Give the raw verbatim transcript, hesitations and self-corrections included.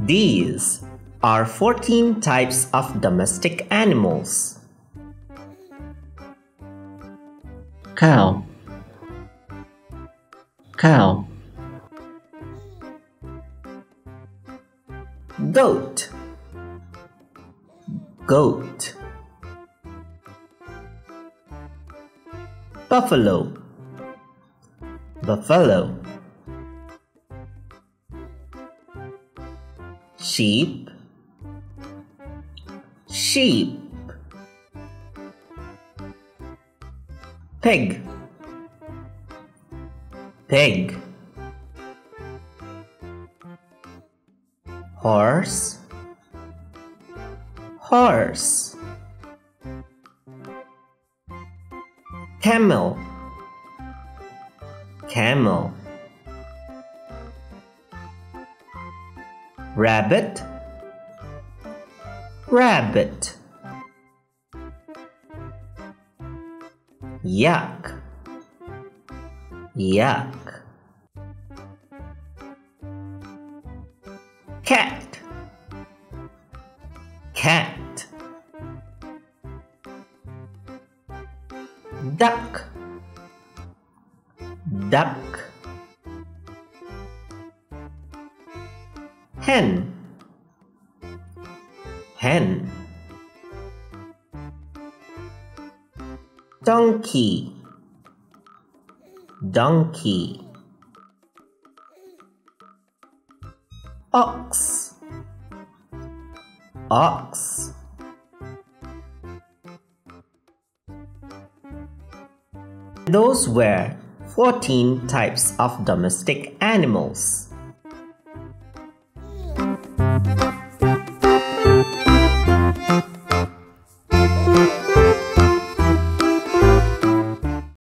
These are fourteen types of domestic animals. Cow, cow. Goat, goat. Buffalo, buffalo. Sheep, sheep. Pig, pig. Horse, horse. Camel, camel. Rabbit, rabbit. Yak, yak. Cat, cat. Duck, duck. Hen, hen. Donkey, donkey. Ox, ox. Those were fourteen types of domestic animals.